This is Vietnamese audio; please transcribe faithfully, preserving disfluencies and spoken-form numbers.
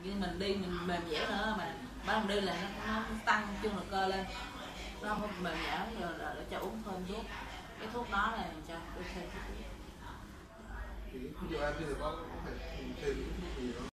nhưng mình đi mình mềm dẻo nữa mà bắt đầu đi là nó, nó tăng chung lực cơ lên, nó không mềm dẻo rồi để cho uống thêm thuốc, cái thuốc đó là cho uống thêm thuốc. Thì ví dụ em bây giờ có có thể thêm những thuốc gì đó